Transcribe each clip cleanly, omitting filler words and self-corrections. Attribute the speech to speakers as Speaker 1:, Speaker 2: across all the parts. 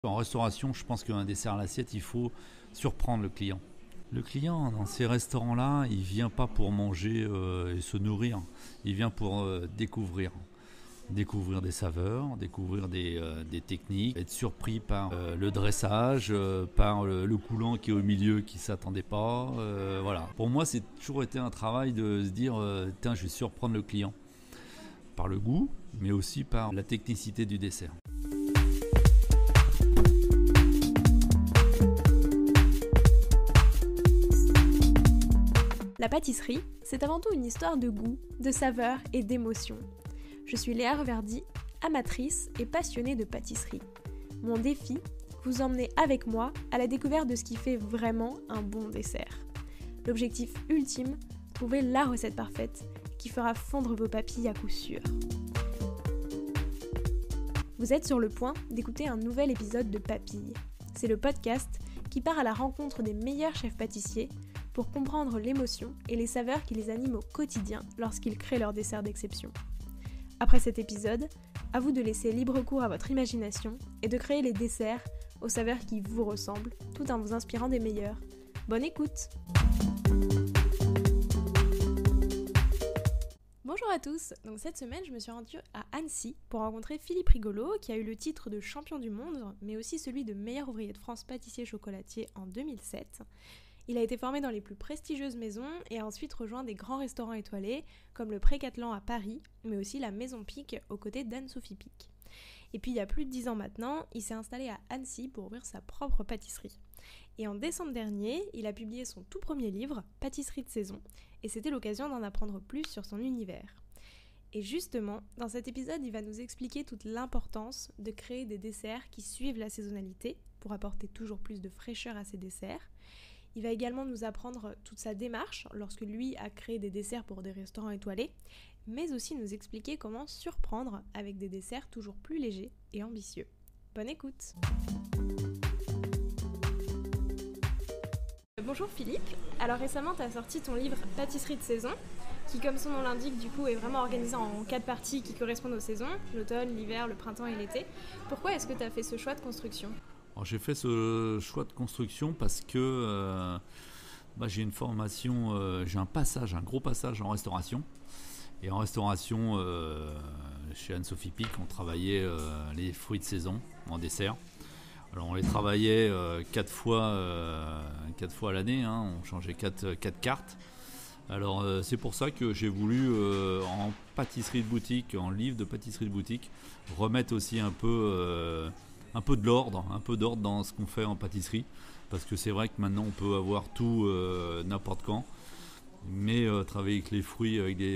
Speaker 1: En restauration, je pense qu'un dessert à l'assiette, il faut surprendre le client. Le client, dans ces restaurants-là, il vient pas pour manger et se nourrir. Il vient pour découvrir. Découvrir des saveurs, découvrir des techniques, être surpris par le dressage, par le coulant qui est au milieu qui ne s'attendait pas. Voilà. Pour moi, c'est toujours été un travail de se dire tiens, je vais surprendre le client par le goût, mais aussi par la technicité du dessert.
Speaker 2: La pâtisserie, c'est avant tout une histoire de goût, de saveur et d'émotion. Je suis Léa Reverdy, amatrice et passionnée de pâtisserie. Mon défi, vous emmener avec moi à la découverte de ce qui fait vraiment un bon dessert. L'objectif ultime, trouver la recette parfaite qui fera fondre vos papilles à coup sûr. Vous êtes sur le point d'écouter un nouvel épisode de Papilles. C'est le podcast qui part à la rencontre des meilleurs chefs pâtissiers pour comprendre l'émotion et les saveurs qui les animent au quotidien lorsqu'ils créent leurs desserts d'exception. Après cet épisode, à vous de laisser libre cours à votre imagination et de créer les desserts aux saveurs qui vous ressemblent, tout en vous inspirant des meilleurs. Bonne écoute! Bonjour à tous, donc cette semaine je me suis rendue à Annecy pour rencontrer Philippe Rigolo qui a eu le titre de champion du monde, mais aussi celui de meilleur ouvrier de France pâtissier chocolatier en 2007. Il a été formé dans les plus prestigieuses maisons et a ensuite rejoint des grands restaurants étoilés comme le Pré-Catelan à Paris, mais aussi la Maison Pic aux côtés d'Anne-Sophie Pic. Et puis il y a plus de 10 ans maintenant, il s'est installé à Annecy pour ouvrir sa propre pâtisserie. Et en décembre dernier, il a publié son tout premier livre, Pâtisserie de saison, et c'était l'occasion d'en apprendre plus sur son univers. Et justement, dans cet épisode, il va nous expliquer toute l'importance de créer des desserts qui suivent la saisonnalité pour apporter toujours plus de fraîcheur à ses desserts. Il va également nous apprendre toute sa démarche lorsque lui a créé des desserts pour des restaurants étoilés, mais aussi nous expliquer comment surprendre avec des desserts toujours plus légers et ambitieux. Bonne écoute! Bonjour Philippe, alors récemment tu as sorti ton livre Pâtisserie de saison, qui comme son nom l'indique du coup est vraiment organisé en 4 parties qui correspondent aux saisons, l'automne, l'hiver, le printemps et l'été. Pourquoi est-ce que tu as fait ce choix de construction ?
Speaker 1: Alors, j'ai fait ce choix de construction parce que j'ai une formation, j'ai un gros passage en restauration. Et en restauration, chez Anne-Sophie Pic, on travaillait les fruits de saison en dessert. Alors on les travaillait 4 fois à l'année, on changeait 4 cartes. Alors c'est pour ça que j'ai voulu en pâtisserie de boutique, en livre de pâtisserie de boutique, remettre aussi un peu de l'ordre, dans ce qu'on fait en pâtisserie, parce que c'est vrai que maintenant on peut avoir tout n'importe quand, mais travailler avec les fruits,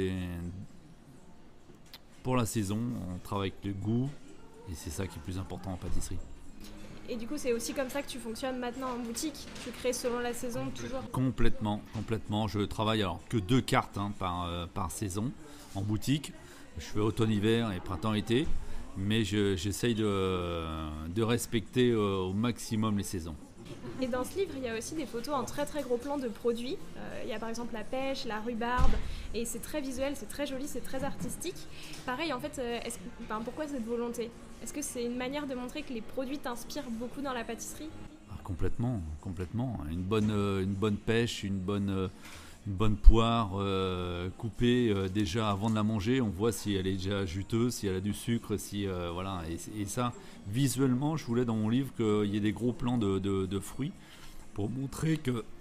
Speaker 1: pour la saison, on travaille avec le goût, et c'est ça qui est plus important en pâtisserie.
Speaker 2: Et du coup c'est aussi comme ça que tu fonctionnes maintenant en boutique, tu crées selon la saison toujours ?
Speaker 1: Complètement, je travaille alors que 2 cartes par saison en boutique, je fais automne-hiver et printemps-été, mais j'essaye de respecter au maximum les saisons.
Speaker 2: Et dans ce livre, il y a aussi des photos en très très gros plan de produits. Il y a par exemple la pêche, la rhubarbe, et c'est très visuel, c'est très joli, c'est très artistique. Pareil, en fait, pourquoi cette volonté ? Est-ce que c'est une manière de montrer que les produits t'inspirent beaucoup dans la pâtisserie ?
Speaker 1: Complètement. Une bonne pêche, une bonne poire coupée déjà avant de la manger, on voit si elle est déjà juteuse, si elle a du sucre, et ça visuellement je voulais dans mon livre qu'il y ait des gros plans de fruits pour montrer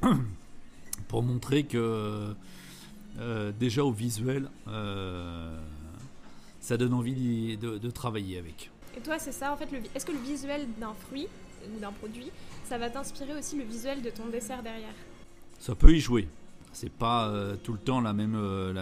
Speaker 1: que déjà au visuel ça donne envie de travailler avec.
Speaker 2: Et toi c'est ça en fait, est-ce que le visuel d'un fruit ou d'un produit ça va t'inspirer aussi le visuel de ton dessert derrière ?
Speaker 1: Ça peut y jouer. C'est pas tout le temps la même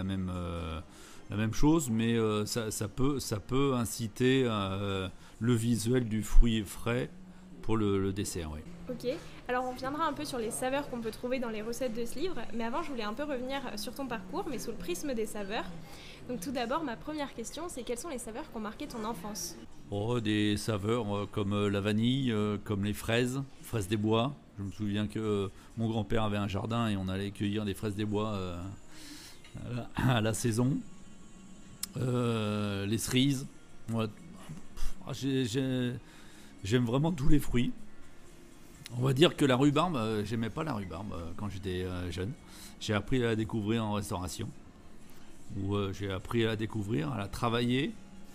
Speaker 1: chose, mais ça peut inciter le visuel du fruit frais pour le dessert. Oui.
Speaker 2: Ok, alors on reviendra un peu sur les saveurs qu'on peut trouver dans les recettes de ce livre, mais avant je voulais un peu revenir sur ton parcours, mais sous le prisme des saveurs. Donc tout d'abord, ma première question, c'est quelles sont les saveurs qui ont marqué ton enfance ?
Speaker 1: Des saveurs comme la vanille, comme les fraises des bois. Je me souviens que mon grand-père avait un jardin et on allait cueillir des fraises des bois à la saison. Les cerises. Ouais. J'aime vraiment tous les fruits. On va dire que la rhubarbe, j'aimais pas la rhubarbe quand j'étais jeune. J'ai appris à la découvrir en restauration, où j'ai appris à la découvrir, à la travailler.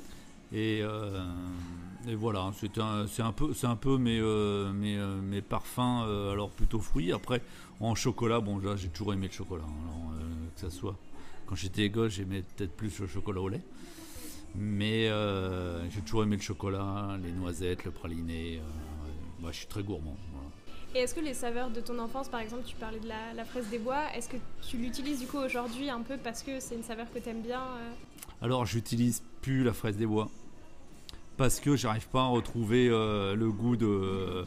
Speaker 1: Et voilà, c'est un peu mes parfums, alors plutôt fruits. Après, en chocolat, bon, là, j'ai toujours aimé le chocolat. Alors, que ça soit quand j'étais gosse, j'aimais peut-être plus le chocolat au lait. Mais j'ai toujours aimé le chocolat, les noisettes, le praliné. Je suis très gourmand. Voilà.
Speaker 2: Et est-ce que les saveurs de ton enfance, par exemple, tu parlais de la fraise des bois, est-ce que tu l'utilises du coup aujourd'hui un peu parce que c'est une saveur que tu aimes bien
Speaker 1: Alors, j'utilise plus la fraise des bois parce que j'arrive pas à retrouver le goût de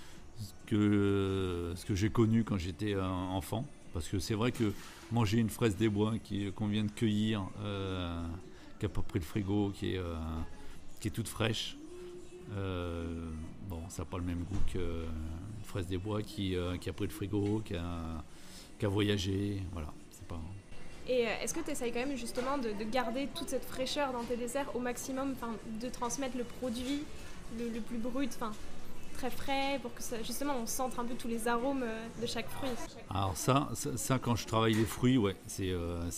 Speaker 1: ce que j'ai connu quand j'étais enfant. Parce que c'est vrai que manger une fraise des bois qu'on vient de cueillir, qui n'a pas pris le frigo, qui est toute fraîche, ça n'a pas le même goût qu'une fraise des bois qui a pris le frigo, qui a voyagé. Voilà, c'est pas...
Speaker 2: Et est-ce que tu essayes quand même justement de garder toute cette fraîcheur dans tes desserts au maximum, de transmettre le produit le plus brut, très frais, pour que ça, justement on sente un peu tous les arômes de chaque fruit.
Speaker 1: Alors ça quand je travaille les fruits, ouais, c'est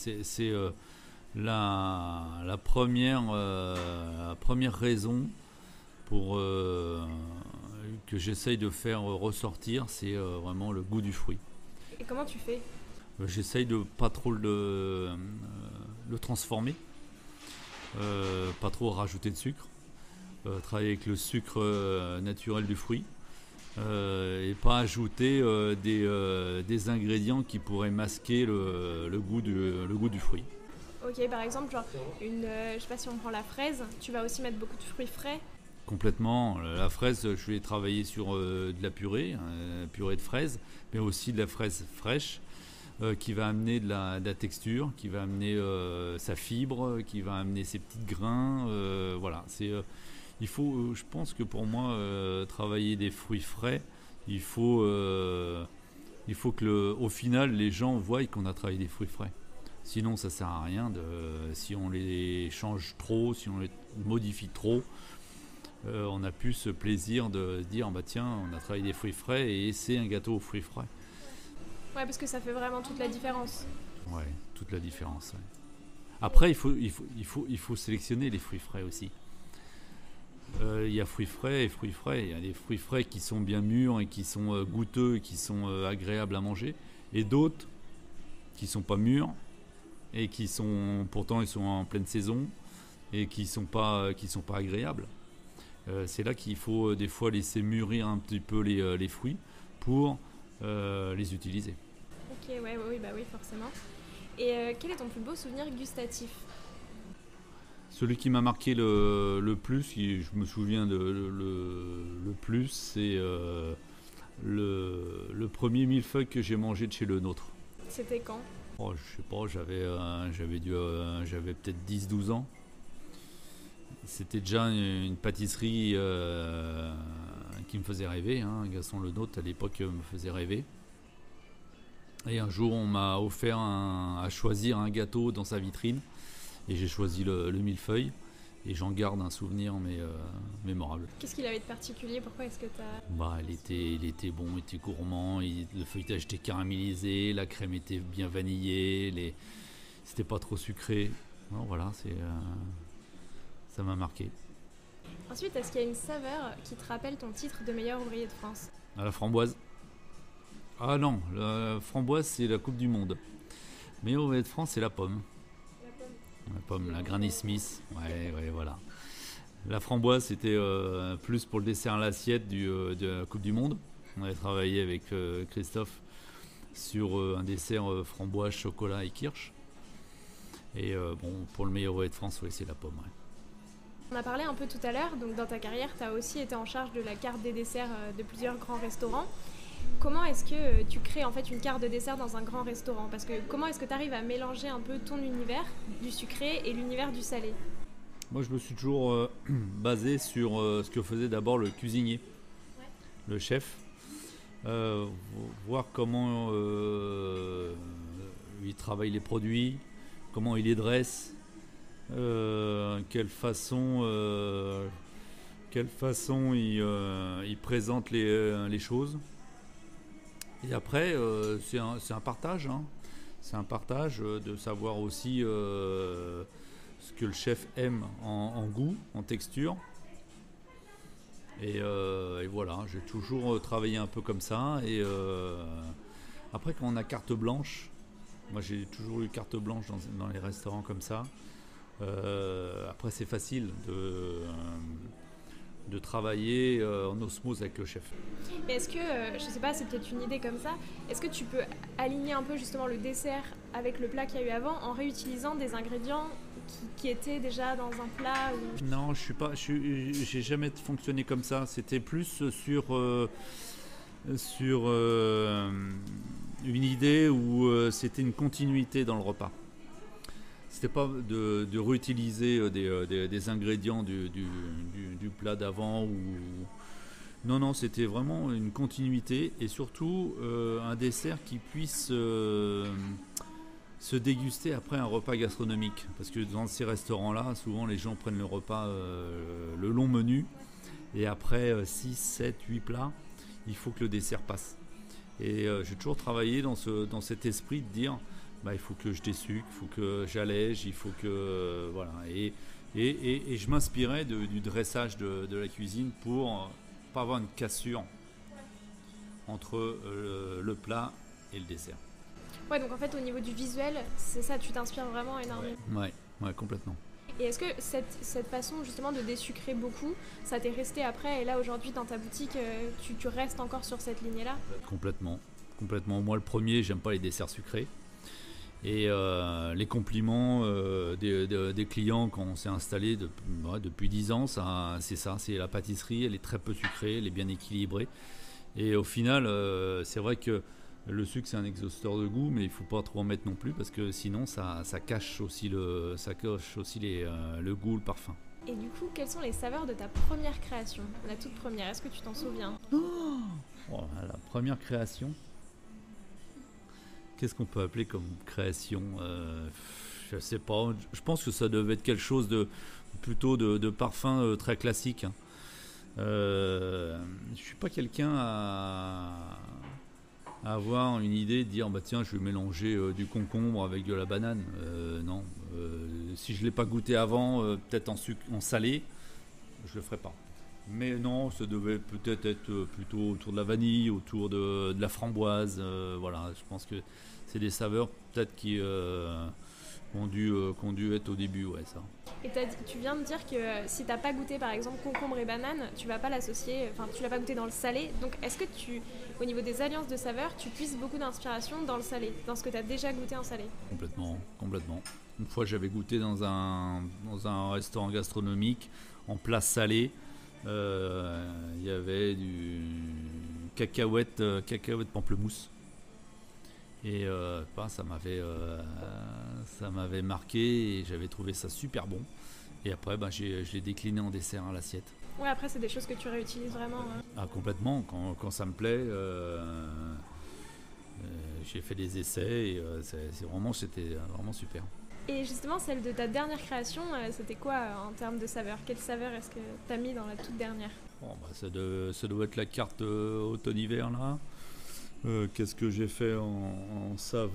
Speaker 1: la première raison pour que j'essaye de faire ressortir, c'est vraiment le goût du fruit.
Speaker 2: Et comment tu fais ?
Speaker 1: J'essaye de pas trop le transformer, pas trop rajouter de sucre, travailler avec le sucre naturel du fruit, et pas ajouter des ingrédients qui pourraient masquer le goût du fruit.
Speaker 2: Ok, par exemple, genre je sais pas si on prend la fraise, tu vas aussi mettre beaucoup de fruits frais.
Speaker 1: Complètement. La fraise, je vais travailler sur de la purée de fraises, mais aussi de la fraise fraîche, qui va amener de la texture, qui va amener sa fibre, qui va amener ses petits grains. Voilà, il faut, je pense que pour moi, travailler des fruits frais, il faut que au final, les gens voient qu'on a travaillé des fruits frais. Sinon, ça sert à rien si on les change trop, si on les modifie trop. On n'a plus ce plaisir de se dire tiens, on a travaillé des fruits frais et c'est un gâteau aux fruits frais.
Speaker 2: Ouais, parce que ça fait vraiment toute la différence.
Speaker 1: Ouais, toute la différence. Ouais. Après, il faut sélectionner les fruits frais aussi. Il y a fruits frais et fruits frais. Il y a des fruits frais qui sont bien mûrs et qui sont goûteux, et qui sont agréables à manger, et d'autres qui sont pas mûrs et pourtant ils sont en pleine saison et qui sont pas agréables. C'est là qu'il faut des fois laisser mûrir un petit peu les fruits pour les utiliser.
Speaker 2: Ok, oui, forcément. Et quel est ton plus beau souvenir gustatif ?
Speaker 1: Celui qui m'a marqué le plus, je me souviens le plus, c'est le premier millefeuille que j'ai mangé de chez Le Nôtre.
Speaker 2: C'était quand ?
Speaker 1: Je sais pas, j'avais peut-être 10-12 ans. C'était déjà une pâtisserie qui me faisait rêver. Gaston Le Nôtre à l'époque me faisait rêver. Et un jour on m'a offert à choisir un gâteau dans sa vitrine. Et j'ai choisi le millefeuille. Et j'en garde un souvenir mémorable.
Speaker 2: Qu'est-ce qu'il avait de particulier ? Pourquoi est-ce que tu as...
Speaker 1: Il était bon, il était gourmand, le feuilletage était caramélisé, la crème était bien vanillée, c'était pas trop sucré. Non, voilà, ça m'a marqué.
Speaker 2: Ensuite, est-ce qu'il y a une saveur qui te rappelle ton titre de meilleur ouvrier de France ?
Speaker 1: La framboise. Ah non, la framboise c'est la Coupe du Monde. Meilleur ouvrier de France c'est la pomme. La pomme, la Granny Smith, ouais, voilà. La framboise, c'était plus pour le dessert à l'assiette de la Coupe du Monde. On avait travaillé avec Christophe sur un dessert framboise, chocolat et kirsch. Et pour le meilleur ouvrier de France, ouais, c'est la pomme. Ouais.
Speaker 2: On a parlé un peu tout à l'heure, donc dans ta carrière, tu as aussi été en charge de la carte des desserts de plusieurs grands restaurants. Comment est-ce que tu crées en fait une carte de dessert dans un grand restaurant ? Parce que comment est-ce que tu arrives à mélanger un peu ton univers du sucré et l'univers du salé ?
Speaker 1: Moi, je me suis toujours basé sur ce que faisait d'abord le cuisinier, le chef. Voir comment il travaille les produits, comment il les dresse, quelle façon quelle façon ils présentent les choses. Et après, c'est un partage, hein. C'est un partage de savoir aussi ce que le chef aime en goût, en texture. Et voilà, j'ai toujours travaillé un peu comme ça. Et après, quand on a carte blanche, moi j'ai toujours eu carte blanche dans les restaurants comme ça. Après, c'est facile de travailler en osmose avec le chef.
Speaker 2: Mais est-ce que, je sais pas, c'est peut-être une idée comme ça, est-ce que tu peux aligner un peu justement le dessert avec le plat qu'il y a eu avant en réutilisant des ingrédients qui étaient déjà dans un plat ou...
Speaker 1: Non, j'ai jamais fonctionné comme ça. C'était plus sur une idée où c'était une continuité dans le repas. C'était pas de réutiliser des ingrédients du plat d'avant ou non, c'était vraiment une continuité et surtout un dessert qui puisse se déguster après un repas gastronomique. Parce que dans ces restaurants-là, souvent les gens prennent le repas, le long menu, et après 6, 7, 8 plats, il faut que le dessert passe. Et j'ai toujours travaillé dans cet esprit de dire, il faut que je dessucre, il faut que j'allège, il faut que... voilà. Et je m'inspirais du dressage de la cuisine pour pas avoir une cassure entre le plat et le dessert.
Speaker 2: Ouais, donc en fait, au niveau du visuel, c'est ça, tu t'inspires vraiment énormément.
Speaker 1: Ouais, complètement.
Speaker 2: Et est-ce que cette façon justement de désucrer beaucoup, ça t'est resté après et là aujourd'hui dans ta boutique, tu restes encore sur cette lignée-là ?
Speaker 1: Complètement. Moi, le premier, j'aime pas les desserts sucrés. Et les compliments des clients quand on s'est installé depuis 10 ans, c'est la pâtisserie, elle est très peu sucrée, elle est bien équilibrée. Et au final, c'est vrai que le sucre c'est un exhausteur de goût, mais il ne faut pas trop en mettre non plus parce que sinon ça cache aussi le goût, le parfum.
Speaker 2: Et du coup, quelles sont les saveurs de ta première création, la toute première ? Est-ce que tu t'en souviens ?
Speaker 1: La première création. Qu'est-ce qu'on peut appeler comme création ? Je sais pas. Je pense que ça devait être quelque chose plutôt de parfum très classique. Hein. Je suis pas quelqu'un à avoir une idée de dire tiens, je vais mélanger du concombre avec de la banane. Non. Si je l'ai pas goûté avant, peut-être en salé, je le ferai pas. Mais non, ça devait peut-être être plutôt autour de la vanille, autour de la framboise. Voilà, je pense que c'est des saveurs peut-être qui ont dû être au début, ouais, ça.
Speaker 2: Et tu viens de dire que si t'as pas goûté par exemple concombre et banane, tu vas pas l'associer, enfin tu l'as pas goûté dans le salé. Donc est-ce que au niveau des alliances de saveurs, tu puisses beaucoup d'inspiration dans le salé, dans ce que tu as déjà goûté en salé ?
Speaker 1: Complètement. Une fois, j'avais goûté dans un restaurant gastronomique en plat salé. Il y avait du cacahuète pamplemousse. Et ça m'avait marqué et j'avais trouvé ça super bon. Et après, je l'ai décliné en dessert à l'assiette.
Speaker 2: Ouais, après, c'est des choses que tu réutilises vraiment. Hein.
Speaker 1: Ah, complètement. Quand ça me plaît, j'ai fait des essais et c'était vraiment super.
Speaker 2: Et justement, celle de ta dernière création, c'était quoi en termes de saveur ? Quelle saveur est-ce que tu as mis dans la toute dernière ?
Speaker 1: Ça doit être la carte automne-hiver là. Qu'est-ce que j'ai fait en saveur ?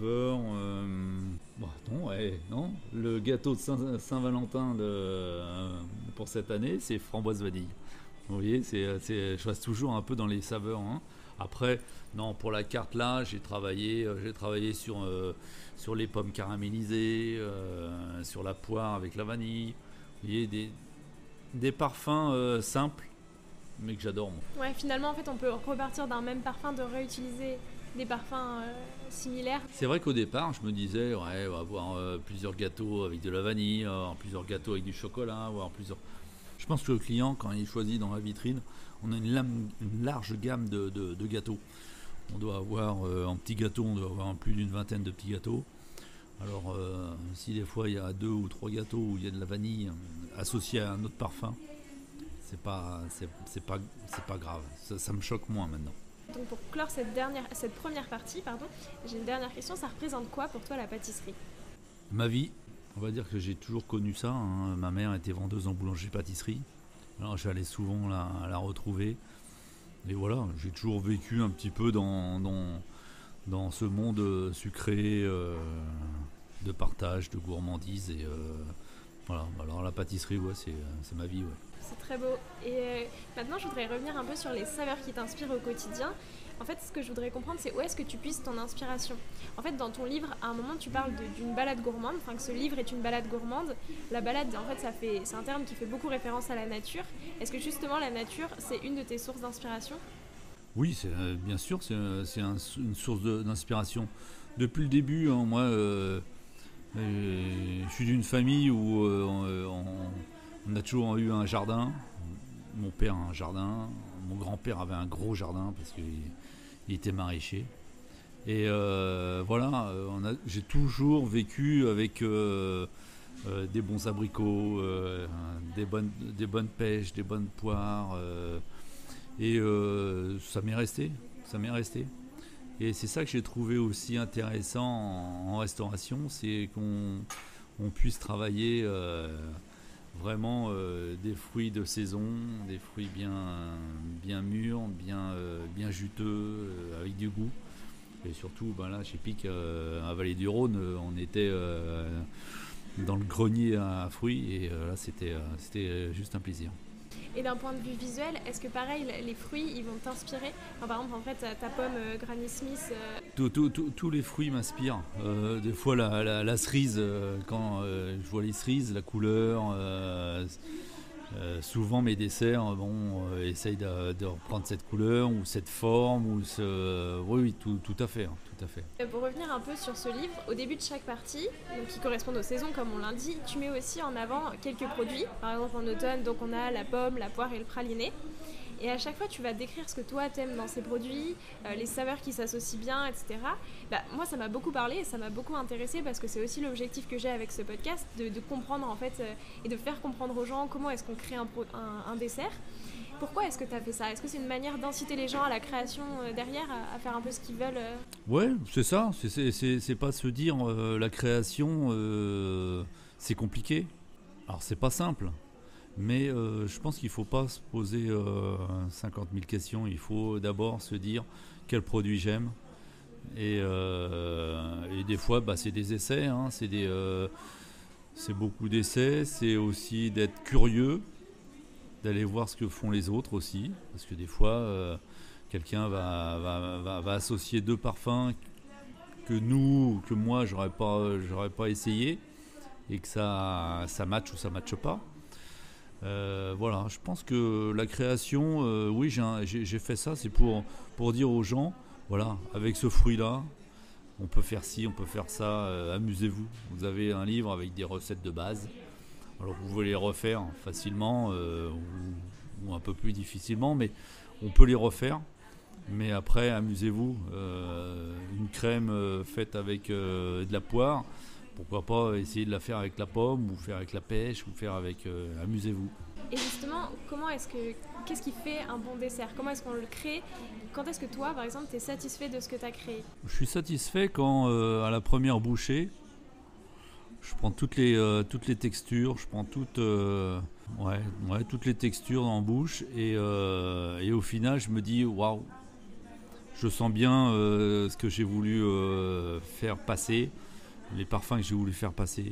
Speaker 1: Non. Le gâteau de Saint-Valentin pour cette année, c'est framboise vanille. Vous voyez, je reste toujours un peu dans les saveurs. Hein. Après, non, pour la carte là, j'ai travaillé sur les pommes caramélisées, sur la poire avec la vanille. Vous voyez, des parfums simples, mais que j'adore moi.
Speaker 2: Ouais, finalement en fait on peut repartir d'un même parfum, de réutiliser des parfums similaires.
Speaker 1: C'est vrai qu'au départ je me disais on va avoir plusieurs gâteaux avec de la vanille, plusieurs gâteaux avec du chocolat, plusieurs... Je pense que le client quand il choisit dans la vitrine, on a une large gamme de gâteaux. On doit avoir en petits gâteaux, on doit avoir plus d'une vingtaine de petits gâteaux. Alors si des fois il y a 2 ou 3 gâteaux où il y a de la vanille associée à un autre parfum, c'est pas grave, ça me choque moins maintenant.
Speaker 2: Donc pour clore cette première partie, j'ai une dernière question, ça représente quoi pour toi la pâtisserie ?
Speaker 1: Ma vie, on va dire que j'ai toujours connu ça, hein. Ma mère était vendeuse en boulangerie-pâtisserie Alors j'allais souvent la retrouver. Et voilà, j'ai toujours vécu un petit peu dans ce monde sucré, de partage, de gourmandise. Et voilà, alors la pâtisserie, ouais, c'est ma vie. Ouais.
Speaker 2: C'est très beau. Et maintenant, je voudrais revenir un peu sur les saveurs qui t'inspirent au quotidien. En fait, ce que je voudrais comprendre, c'est où est-ce que tu puisses ton inspiration. En fait, dans ton livre, à un moment, tu parles d'une balade gourmande, enfin que ce livre est une balade gourmande. La balade, en fait, c'est un terme qui fait beaucoup référence à la nature. Est-ce que justement, la nature, c'est une de tes sources d'inspiration?
Speaker 1: Oui, bien sûr, une source d'inspiration. Depuis le début, hein, moi, je suis d'une famille où on a toujours eu un jardin. Mon père a un jardin, mon grand-père avait un gros jardin parce qu'il était maraîcher. Et voilà, j'ai toujours vécu avec des bons abricots, des bonnes pêches, des bonnes poires. Et ça m'est resté, ça m'est resté. Et c'est ça que j'ai trouvé aussi intéressant en restauration, c'est qu'on puisse travailler vraiment des fruits de saison, des fruits bien mûrs, bien juteux, avec du goût. Et surtout, ben là, chez Pic, à Vallée du Rhône, on était dans le grenier à fruits et là, c'était juste un plaisir.
Speaker 2: Et d'un point de vue visuel, est-ce que pareil, les fruits, ils vont t'inspirer? Enfin, par exemple, en fait, ta pomme Granny Smith.
Speaker 1: Tous les fruits m'inspirent. Des fois, la cerise, quand je vois les cerises, la couleur, souvent mes desserts essayent de reprendre cette couleur ou cette forme. Oui, tout à fait. Hein, tout à fait.
Speaker 2: Pour revenir un peu sur ce livre, au début de chaque partie, donc qui correspondent aux saisons comme on l'indique, tu mets aussi en avant quelques produits. Par exemple en automne, donc on a la pomme, la poire et le praliné. Et à chaque fois, tu vas décrire ce que toi t'aimes dans ces produits, les saveurs qui s'associent bien, etc. Moi, ça m'a beaucoup parlé et ça m'a beaucoup intéressé parce que c'est aussi l'objectif que j'ai avec ce podcast, de comprendre en fait et de faire comprendre aux gens comment est-ce qu'on crée un dessert. Pourquoi est-ce que tu as fait ça? Est-ce que c'est une manière d'inciter les gens à la création derrière, à faire un peu ce qu'ils veulent
Speaker 1: Ouais, c'est ça. C'est pas se dire la création, c'est compliqué. Alors, c'est pas simple. Mais je pense qu'il ne faut pas se poser 50 000 questions. Il faut d'abord se dire quel produit j'aime. Et des fois, c'est des essais. Hein, c'est beaucoup d'essais. C'est aussi d'être curieux, d'aller voir ce que font les autres aussi. Parce que des fois, quelqu'un va associer deux parfums que moi, j'aurais pas essayé. Et que ça matche ou ça matche pas. Voilà, je pense que la création, oui, j'ai fait ça, c'est pour dire aux gens, voilà, avec ce fruit-là, on peut faire ci, on peut faire ça, amusez-vous. Vous avez un livre avec des recettes de base, alors vous pouvez les refaire facilement ou un peu plus difficilement, mais on peut les refaire. Mais après, amusez-vous. Une crème faite avec de la poire, pourquoi pas essayer de la faire avec la pomme, ou faire avec la pêche, ou faire avec... amusez-vous.
Speaker 2: Et justement, qu'est-ce qui fait un bon dessert? Comment est-ce qu'on le crée? Quand est-ce que toi, par exemple, tu es satisfait de ce que tu as créé?
Speaker 1: Je suis satisfait quand, à la première bouchée, je prends toutes les textures, je prends toutes les textures en bouche, et au final, je me dis, waouh, je sens bien ce que j'ai voulu faire passer, les parfums que j'ai voulu faire passer.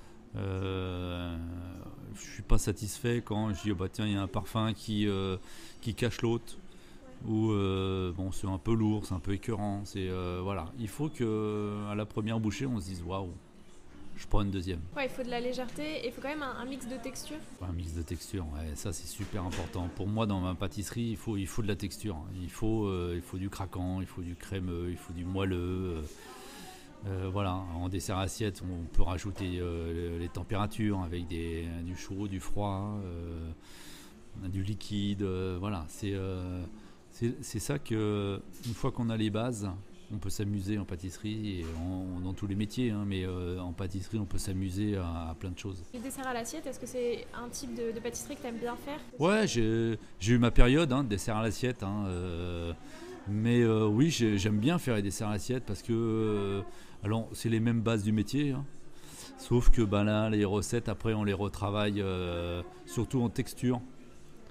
Speaker 1: Je suis pas satisfait quand je dis tiens, il y a un parfum qui cache l'autre, ou c'est un peu lourd, c'est un peu écœurant. Voilà, il faut que à la première bouchée on se dise waouh, je prends une deuxième.
Speaker 2: Ouais, il faut de la légèreté et il faut quand même un mix de texture.
Speaker 1: Ouais, un mix de texture, ouais, ça c'est super important. Pour moi, dans ma pâtisserie, il faut de la texture. Il faut du craquant, il faut du crémeux, il faut du moelleux. Voilà, en dessert assiette, on peut rajouter les températures avec du chaud, du froid, du liquide. Voilà, c'est ça que, une fois qu'on a les bases, on peut s'amuser en pâtisserie et dans tous les métiers, hein, mais en pâtisserie, on peut s'amuser à plein de choses.
Speaker 2: Le dessert à l'assiette, est-ce que c'est un type de pâtisserie que tu aimes bien faire?
Speaker 1: Ouais, j'ai eu ma période de dessert à l'assiette. Hein, mais oui, j'aime bien faire les desserts à l'assiette parce que alors c'est les mêmes bases du métier, hein, sauf que là les recettes après on les retravaille surtout en texture.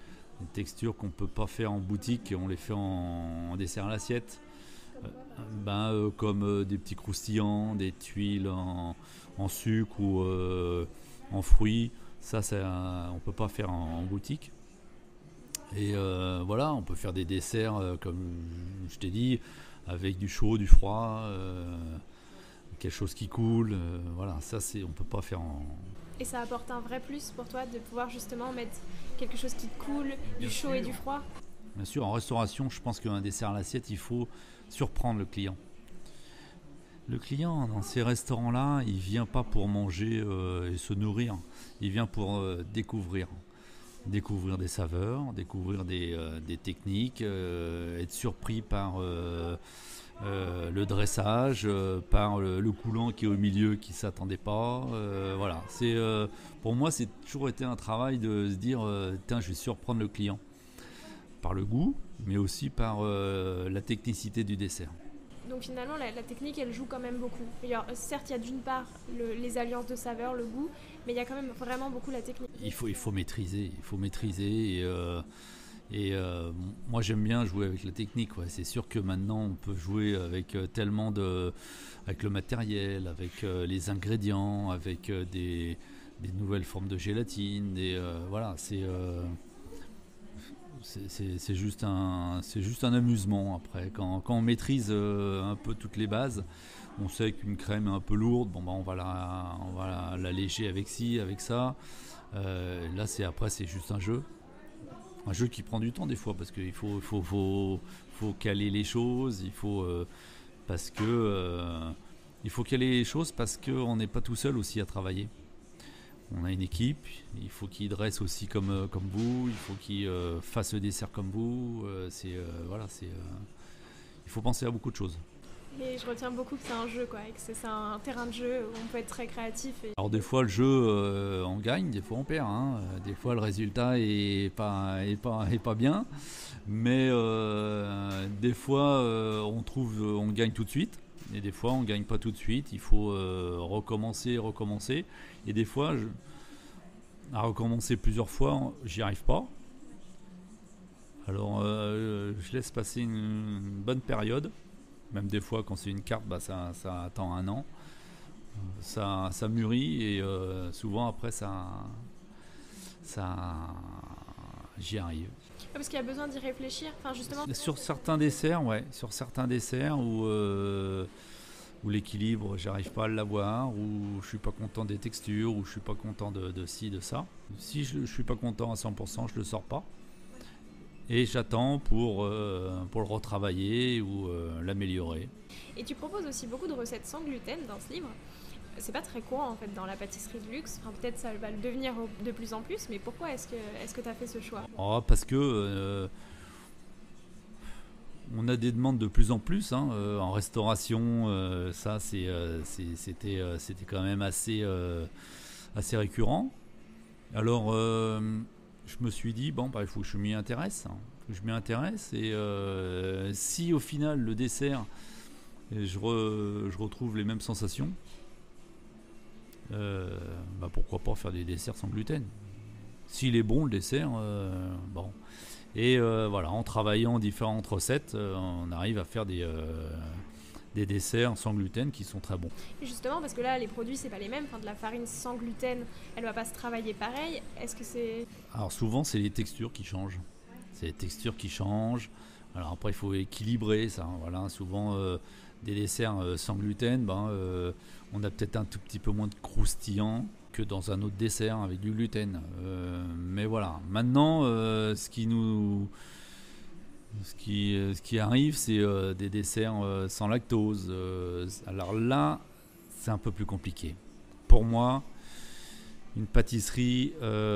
Speaker 1: des textures qu'on ne peut pas faire en boutique et on les fait en dessert à l'assiette. Comme des petits croustillants, des tuiles en sucre ou en fruits. Ça, on ne peut pas faire en boutique. Et voilà, on peut faire des desserts, comme je t'ai dit, avec du chaud, du froid, quelque chose qui coule. Voilà, ça, on ne peut pas faire en...
Speaker 2: Et ça apporte un vrai plus pour toi de pouvoir justement mettre quelque chose qui te coule, du chaud et du froid?
Speaker 1: Bien sûr, en restauration, je pense qu'un dessert à l'assiette, il faut surprendre le client. Le client, dans ces restaurants-là, il ne vient pas pour manger et se nourrir. Il vient pour découvrir des saveurs, découvrir des techniques, être surpris par le dressage, par le coulant qui est au milieu qui ne s'attendait pas. Voilà. Pour moi, c'est toujours été un travail de se dire je vais surprendre le client par le goût, mais aussi par la technicité du dessert.
Speaker 2: Donc finalement, la technique, elle joue quand même beaucoup. Certes, il y a d'une part les alliances de saveurs, le goût, mais il y a quand même vraiment beaucoup la technique.
Speaker 1: Il faut maîtriser. Moi, j'aime bien jouer avec la technique. Ouais. C'est sûr que maintenant, on peut jouer avec avec le matériel, avec les ingrédients, avec des nouvelles formes de gélatine. Voilà, c'est juste un amusement après. Quand on maîtrise un peu toutes les bases, on sait qu'une crème est un peu lourde, on va l'alléger avec ci, avec ça. Là, c'est juste un jeu qui prend du temps des fois parce qu'il faut caler les choses. Il faut caler les choses parce qu'on n'est pas tout seul aussi à travailler. On a une équipe, il faut qu'ils dressent aussi comme vous, il faut qu'ils fassent le dessert comme vous. Il faut penser à beaucoup de choses.
Speaker 2: Et je retiens beaucoup que c'est un jeu, et que c'est un terrain de jeu où on peut être très créatif.
Speaker 1: Alors des fois le jeu on gagne, des fois on perd. Des fois le résultat est pas bien, mais des fois on gagne tout de suite. Et des fois, on ne gagne pas tout de suite. Il faut recommencer. Et des fois, à recommencer plusieurs fois, j'y arrive pas. Alors, je laisse passer une bonne période. Même des fois, quand c'est une carte, ça attend 1 an. Ça mûrit et souvent, après, j'y arrive.
Speaker 2: Parce qu'il y a besoin d'y réfléchir. Justement...
Speaker 1: Sur certains desserts, où l'équilibre, j'arrive pas à l'avoir, où je suis pas content des textures, où je suis pas content de ci, de ça. Si je suis pas content à 100%, je le sors pas. Et j'attends pour le retravailler ou l'améliorer.
Speaker 2: Et tu proposes aussi beaucoup de recettes sans gluten dans ce livre. C'est pas très courant en fait dans la pâtisserie de luxe. Peut-être ça va le devenir de plus en plus, mais pourquoi est-ce que tu as fait ce choix?
Speaker 1: Parce que on a des demandes de plus en plus en restauration. C'était quand même assez récurrent. Alors je me suis dit il faut que je m'y intéresse. Et si au final le dessert je retrouve les mêmes sensations, pourquoi pas faire des desserts sans gluten. S'il est bon le dessert, Et en travaillant différentes recettes, on arrive à faire des desserts sans gluten qui sont très bons.
Speaker 2: Justement, parce que là, les produits, c'est pas les mêmes. De la farine sans gluten, elle va pas se travailler pareil. Est-ce que c'est...
Speaker 1: Alors souvent, c'est les textures qui changent. Alors après, il faut équilibrer ça. Voilà, souvent, des desserts sans gluten, on a peut-être un tout petit peu moins de croustillant que dans un autre dessert avec du gluten. Mais voilà, maintenant, ce qui arrive, c'est des desserts sans lactose. Alors là, c'est un peu plus compliqué. Pour moi, une pâtisserie,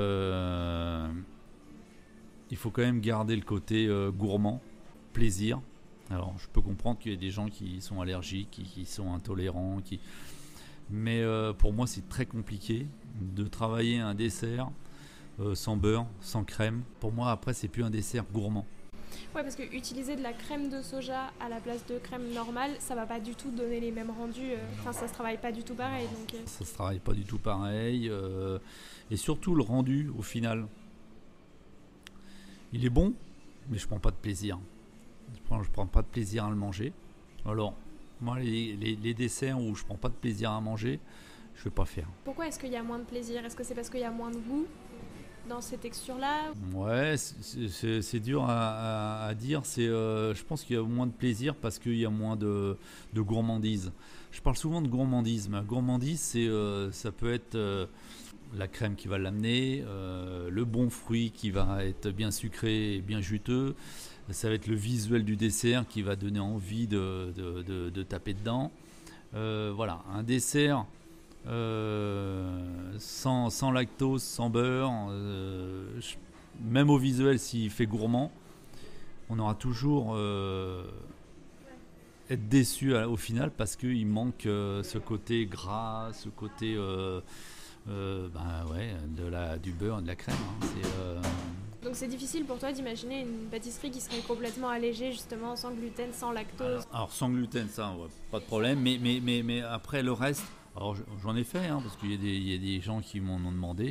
Speaker 1: il faut quand même garder le côté gourmand, plaisir. Alors, je peux comprendre qu'il y a des gens qui sont allergiques, qui sont intolérants, mais pour moi, c'est très compliqué de travailler un dessert sans beurre, sans crème. Pour moi, après, c'est plus un dessert gourmand.
Speaker 2: Ouais, parce que utiliser de la crème de soja à la place de crème normale, ça va pas du tout donner les mêmes rendus. Ça se travaille pas du tout pareil.
Speaker 1: Ça se travaille pas du tout pareil. Et surtout le rendu au final. Il est bon, mais je prends pas de plaisir. Je prends pas de plaisir à le manger. Alors, moi, les desserts où je prends pas de plaisir à manger, je vais pas faire.
Speaker 2: Pourquoi est-ce qu'il y a moins de plaisir? Est-ce que c'est parce qu'il y a moins de goût dans ces textures-là?
Speaker 1: Ouais, c'est dur à dire. Je pense qu'il y a moins de plaisir parce qu'il y a moins de gourmandise. Je parle souvent de gourmandisme. Gourmandise, ça peut être la crème qui va l'amener, le bon fruit qui va être bien sucré et bien juteux. Ça va être le visuel du dessert qui va donner envie de taper dedans. Voilà, un dessert sans lactose, sans beurre, même au visuel s'il fait gourmand, on aura toujours être déçu au final parce qu'il manque ce côté gras, ce côté du beurre, de la crème.
Speaker 2: Donc c'est difficile pour toi d'imaginer une pâtisserie qui serait complètement allégée, justement, sans gluten, sans lactose.
Speaker 1: Alors sans gluten, ça, ouais, pas de problème, mais après le reste, alors j'en ai fait, parce qu'il y a des gens qui m'en ont demandé,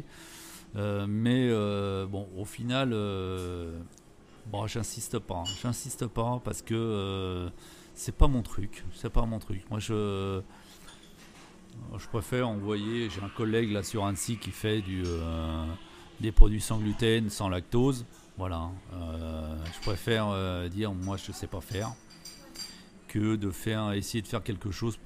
Speaker 1: au final, j'insiste pas parce que c'est pas mon truc, Moi je préfère envoyer, j'ai un collègue là sur Annecy qui fait des produits sans gluten, sans lactose. Voilà, je préfère dire moi je sais pas faire que essayer de faire quelque chose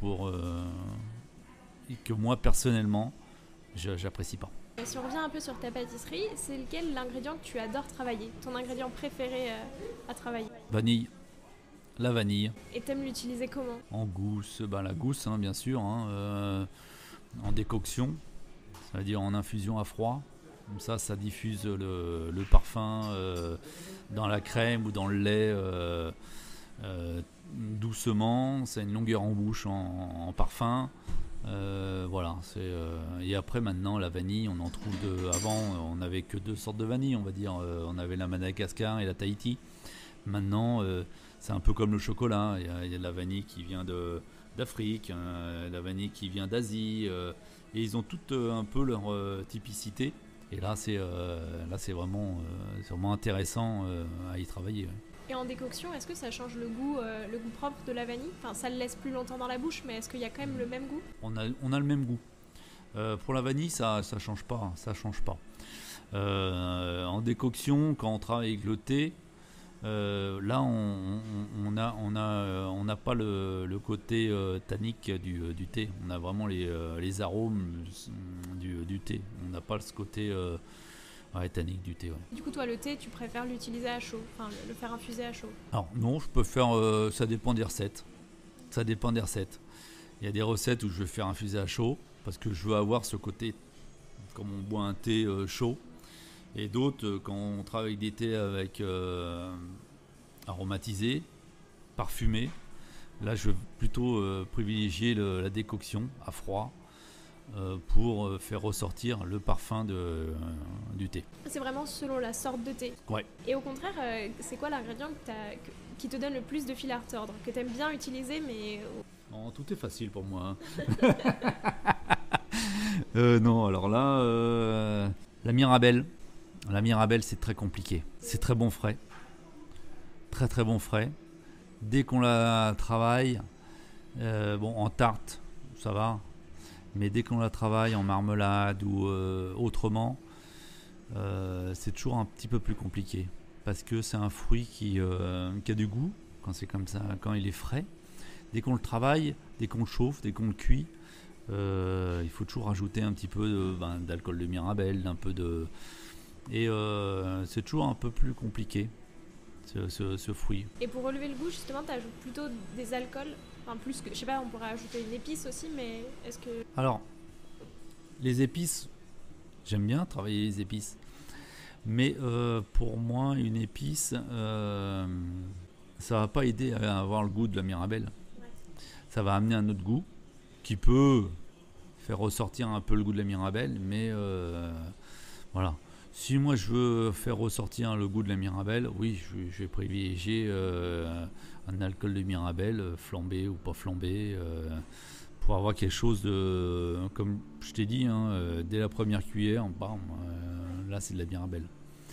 Speaker 1: que moi personnellement j'apprécie pas.
Speaker 2: Et si on revient un peu sur ta pâtisserie, c'est lequel l'ingrédient que tu adores travailler? Ton ingrédient préféré à travailler?
Speaker 1: Vanille. La vanille.
Speaker 2: Et t'aimes l'utiliser comment?
Speaker 1: En gousse, la gousse bien sûr, en décoction, c'est-à-dire en infusion à froid. Comme ça diffuse le parfum dans la crème ou dans le lait doucement. Ça a une longueur en bouche en parfum. Voilà. Et après maintenant la vanille, on en trouve avant on n'avait que deux sortes de vanille, on va dire. On avait la Madagascar et la Tahiti. Maintenant c'est un peu comme le chocolat. Il y a de la vanille qui vient d'Afrique, la vanille qui vient d'Asie. Et ils ont toutes un peu leur typicité. Et là, c'est vraiment intéressant à y travailler. Ouais.
Speaker 2: Et en décoction, est-ce que ça change le goût propre de la vanille? Enfin, ça le laisse plus longtemps dans la bouche, mais est-ce qu'il y a quand même le même goût?
Speaker 1: On a le même goût. Pour la vanille, ça change pas. En décoction, quand on travaille avec le thé, là, on n'a pas le côté tannique du thé. On a vraiment les arômes du thé. On n'a pas ce côté tannique du thé. Ouais.
Speaker 2: Du coup, toi, le thé, tu préfères l'utiliser à chaud, enfin le faire infuser à chaud?
Speaker 1: Alors non, je peux faire. Ça dépend des recettes. Il y a des recettes où je vais faire infuser à chaud parce que je veux avoir ce côté, comme on boit un thé chaud. Et d'autres, quand on travaille des thés avec aromatisés, parfumés, là je vais plutôt privilégier la décoction à froid pour faire ressortir le parfum du thé.
Speaker 2: C'est vraiment selon la sorte de thé.
Speaker 1: Ouais.
Speaker 2: Et au contraire, c'est quoi l'ingrédient qui te donne le plus de fil à retordre, que tu aimes bien utiliser, mais...
Speaker 1: Non, tout est facile pour moi. Non, alors là, la Mirabelle. La Mirabelle, c'est très compliqué. C'est très bon frais. Très très bon frais. Dès qu'on la travaille, en tarte, ça va. Mais dès qu'on la travaille en marmelade ou autrement, c'est toujours un petit peu plus compliqué. Parce que c'est un fruit qui a du goût quand c'est comme ça, quand il est frais. Dès qu'on le travaille, dès qu'on le chauffe, dès qu'on le cuit, il faut toujours rajouter un petit peu d'alcool de Mirabelle, un peu de... Et c'est toujours un peu plus compliqué, ce fruit.
Speaker 2: Et pour relever le goût, justement, tu ajoutes plutôt des alcools, enfin plus que... Je sais pas, on pourrait ajouter une épice aussi, mais est-ce que...
Speaker 1: Alors, les épices, j'aime bien travailler les épices. Mais pour moi, une épice, ça va pas aider à avoir le goût de la Mirabelle. Ouais. Ça va amener un autre goût qui peut faire ressortir un peu le goût de la Mirabelle, mais voilà. Si moi je veux faire ressortir le goût de la Mirabelle, oui, je vais privilégier un alcool de Mirabelle, flambé ou pas flambé, pour avoir quelque chose de, comme je t'ai dit, dès la première cuillère, là c'est de la Mirabelle.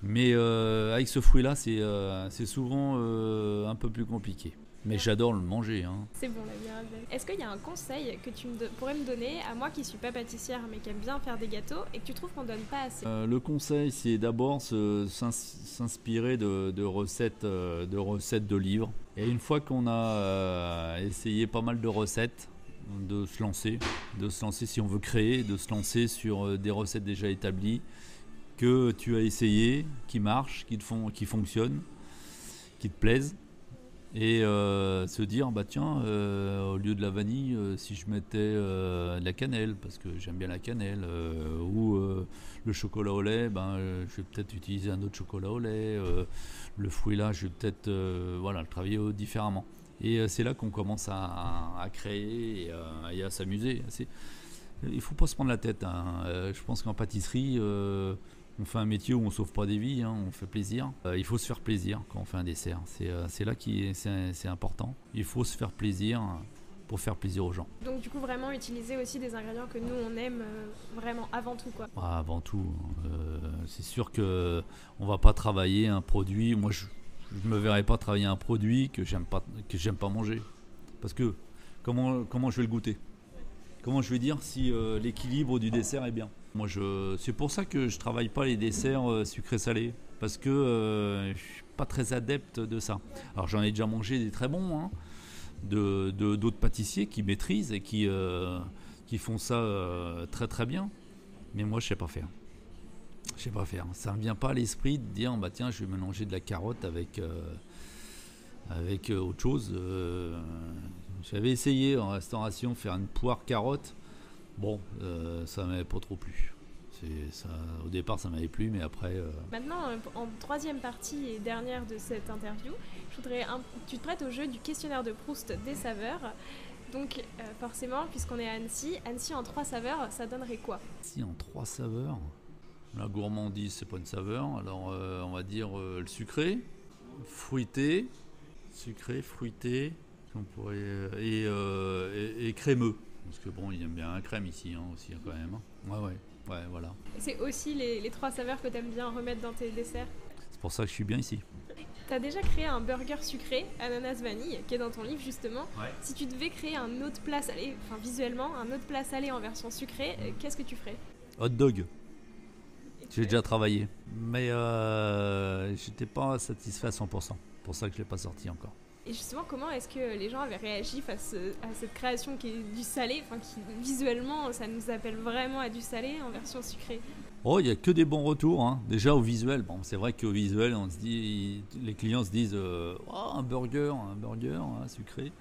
Speaker 1: Mais avec ce fruit-là, c'est souvent un peu plus compliqué. Mais j'adore le manger. Hein.
Speaker 2: C'est bon la mirabelle. Est-ce qu'il y a un conseil que tu pourrais me donner à moi qui suis pas pâtissière mais qui aime bien faire des gâteaux et que tu trouves qu'on donne pas assez?
Speaker 1: Le conseil, c'est d'abord s'inspirer de recettes de livres. Et une fois qu'on a essayé pas mal de recettes, de se lancer si on veut créer, de se lancer sur des recettes déjà établies que tu as essayé, qui marchent, qui fonctionnent, qui te plaisent. Et se dire tiens, au lieu de la vanille, si je mettais de la cannelle, parce que j'aime bien la cannelle, ou le chocolat au lait, je vais peut-être utiliser un autre chocolat au lait, le fruit là, je vais peut-être le travailler différemment. Et c'est là qu'on commence à créer et à s'amuser. Il ne faut pas se prendre la tête. Hein. Je pense qu'en pâtisserie, on fait un métier où on ne sauve pas des vies, hein, on fait plaisir. Il faut se faire plaisir quand on fait un dessert. C'est là c'est important. Il faut se faire plaisir pour faire plaisir aux gens.
Speaker 2: Donc du coup, vraiment utiliser aussi des ingrédients que nous, on aime vraiment avant tout, quoi.
Speaker 1: Avant tout. C'est sûr qu'on ne va pas travailler un produit. Moi, je ne me verrais pas travailler un produit que j'aime pas manger. Parce que comment je vais le goûter ? Comment je vais dire si l'équilibre du dessert est bien ? Moi, c'est pour ça que je travaille pas les desserts sucrés-salés, parce que je suis pas très adepte de ça. Alors j'en ai déjà mangé des très bons, hein, d'autres pâtissiers qui maîtrisent et qui font ça très très bien. Mais moi, je sais pas faire. Ça me vient pas à l'esprit de dire tiens, je vais mélanger de la carotte avec autre chose. J'avais essayé en restauration faire une poire carotte. Bon, ça m'avait pas trop plu. Au départ, ça m'avait plu, mais après...
Speaker 2: Maintenant, en troisième partie et dernière de cette interview, je voudrais tu te prêtes au jeu du questionnaire de Proust des saveurs. Donc, forcément, puisqu'on est à Annecy en 3 saveurs, ça donnerait quoi?
Speaker 1: Annecy en 3 saveurs. La gourmandise, c'est pas une saveur. Alors, on va dire le sucré, fruité, on pourrait, et crémeux. Parce que bon, il aime bien la crème ici aussi quand même. Ouais, voilà.
Speaker 2: C'est aussi les 3 saveurs que tu aimes bien remettre dans tes desserts?
Speaker 1: C'est pour ça que je suis bien ici.
Speaker 2: Tu as déjà créé un burger sucré, ananas vanille, qui est dans ton livre justement.
Speaker 1: Ouais.
Speaker 2: Si tu devais créer un autre plat salé, enfin visuellement, un autre plat salé en version sucrée, qu'est-ce que tu ferais?
Speaker 1: Hot dog. J'ai déjà travaillé. Mais j'étais pas satisfait à 100%. C'est pour ça que je l'ai pas sorti encore.
Speaker 2: Et justement, comment est-ce que les gens avaient réagi face à cette création qui est du salé, enfin qui visuellement, ça nous appelle vraiment à du salé en version sucrée?
Speaker 1: Oh, il n'y a que des bons retours. Hein. Déjà au visuel. Bon, c'est vrai qu'au visuel, les clients se disent un burger sucré.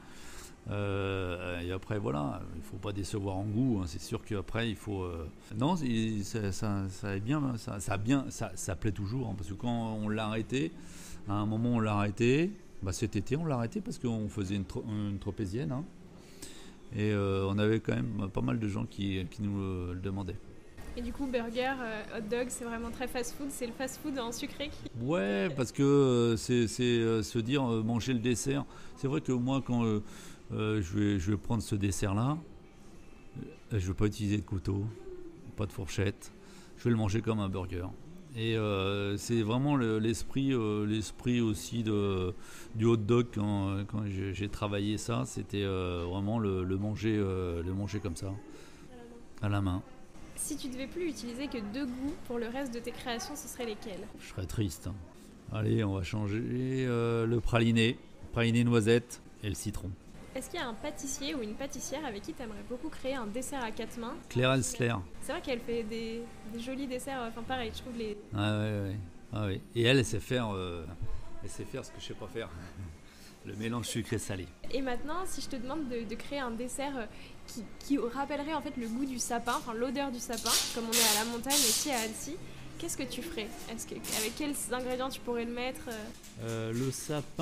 Speaker 1: Et après, voilà, il ne faut pas décevoir en goût. Hein. C'est sûr qu'après, il faut. Non, ça est bien, ça plaît toujours. Hein, parce que quand on l'a arrêté, à un moment, on l'a arrêté. Cet été, on l'a arrêté parce qu'on faisait une tropézienne. Hein. Et on avait quand même pas mal de gens qui nous le demandaient.
Speaker 2: Et du coup, burger, hot dog, c'est vraiment très fast-food. C'est le fast-food en sucré qui...
Speaker 1: Ouais, parce que c'est se dire manger le dessert. C'est vrai que moi, quand je vais prendre ce dessert-là, je ne vais pas utiliser de couteau, pas de fourchette. Je vais le manger comme un burger. Et c'est vraiment l'esprit aussi du hot dog quand j'ai travaillé ça. C'était vraiment le manger comme ça, à la main.
Speaker 2: Si tu devais plus utiliser que 2 goûts pour le reste de tes créations, ce seraient lesquels?
Speaker 1: Je serais triste. Hein. Allez, on va changer le praliné noisette et le citron.
Speaker 2: Est-ce qu'il y a un pâtissier ou une pâtissière avec qui tu aimerais beaucoup créer un dessert à 4 mains?
Speaker 1: Claire Elsler.
Speaker 2: C'est vrai qu'elle fait des jolis desserts, enfin pareil, je trouve les...
Speaker 1: Ah ouais. Et elle sait faire ce que je sais pas faire. Le mélange sucré-salé.
Speaker 2: Et maintenant, si je te demande de créer un dessert qui rappellerait en fait le goût du sapin, enfin l'odeur du sapin, comme on est à la montagne ici à Annecy, qu'est-ce que tu ferais? Avec quels ingrédients tu pourrais le mettre?
Speaker 1: Le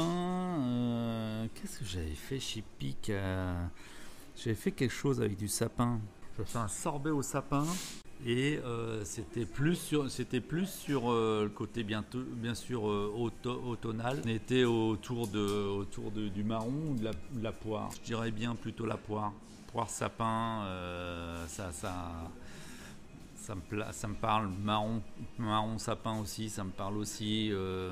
Speaker 1: sapin, qu'est-ce que j'avais fait chez Pic? J'avais fait quelque chose avec du sapin. J'avais fait un sorbet au sapin. Et c'était plus sur le côté bien sûr automnal. On était autour du marron ou de la poire. Je dirais bien plutôt la poire. Poire sapin, ça Ça me parle. Marron sapin aussi, ça me parle aussi.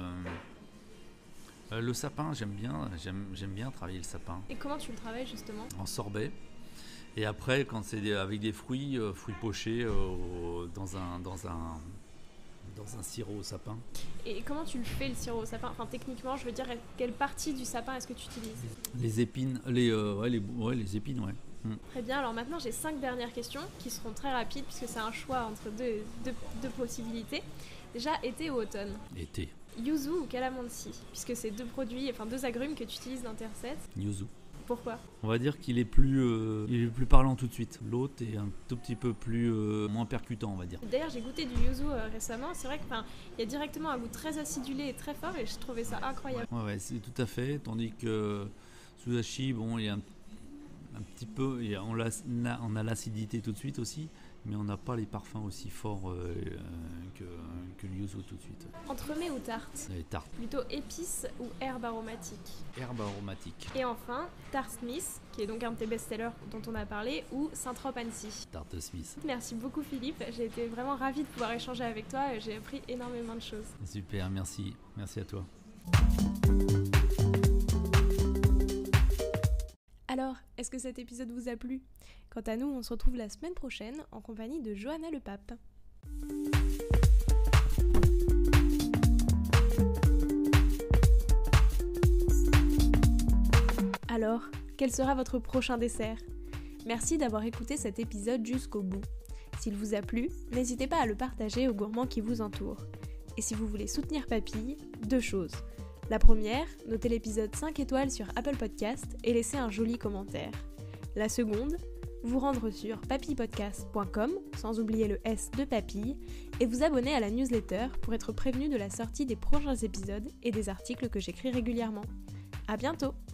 Speaker 1: Le sapin, j'aime bien travailler le sapin.
Speaker 2: Et comment tu le travailles justement ?
Speaker 1: En sorbet. Et après, quand c'est avec des fruits pochés dans un sirop au sapin.
Speaker 2: Et comment tu le fais, le sirop au sapin ? Enfin, techniquement, je veux dire, quelle partie du sapin est-ce que tu utilises ?
Speaker 1: Les épines, les épines, ouais.
Speaker 2: Très bien, alors maintenant j'ai 5 dernières questions qui seront très rapides puisque c'est un choix entre deux possibilités. Déjà, été ou automne ?
Speaker 1: Été.
Speaker 2: Yuzu ou calamansi ? Puisque c'est deux agrumes que tu utilises dans tes recettes.
Speaker 1: Yuzu.
Speaker 2: Pourquoi ?
Speaker 1: On va dire qu'il est plus parlant tout de suite. L'autre est un tout petit peu moins percutant, on va dire.
Speaker 2: D'ailleurs, j'ai goûté du yuzu récemment. C'est vrai qu'il y a directement un goût très acidulé et très fort et je trouvais ça incroyable.
Speaker 1: Ouais, c'est tout à fait. Tandis que Sudachi, bon, il y a un petit peu, on a l'acidité tout de suite aussi, mais on n'a pas les parfums aussi forts que le yuzu tout de suite.
Speaker 2: Entremets ou tarte ?
Speaker 1: Les tartes.
Speaker 2: Plutôt épices ou herbes aromatiques ?
Speaker 1: Herbes aromatiques.
Speaker 2: Et enfin, tarte Smith, qui est donc un de tes best-sellers dont on a parlé, ou Saint-Tropez-Annecy.
Speaker 1: Tarte Smith.
Speaker 2: Merci beaucoup Philippe, j'ai été vraiment ravie de pouvoir échanger avec toi et j'ai appris énormément de choses.
Speaker 1: Super, merci. Merci à toi.
Speaker 2: Alors, est-ce que cet épisode vous a plu ? Quant à nous, on se retrouve la semaine prochaine en compagnie de Johanna Le Pape. Alors, quel sera votre prochain dessert ? Merci d'avoir écouté cet épisode jusqu'au bout. S'il vous a plu, n'hésitez pas à le partager aux gourmands qui vous entourent. Et si vous voulez soutenir Papille, 2 choses. La première, notez l'épisode 5 étoiles sur Apple Podcast et laissez un joli commentaire. La seconde, vous rendre sur papillepodcast.com, sans oublier le S de Papille, et vous abonner à la newsletter pour être prévenu de la sortie des prochains épisodes et des articles que j'écris régulièrement. À bientôt!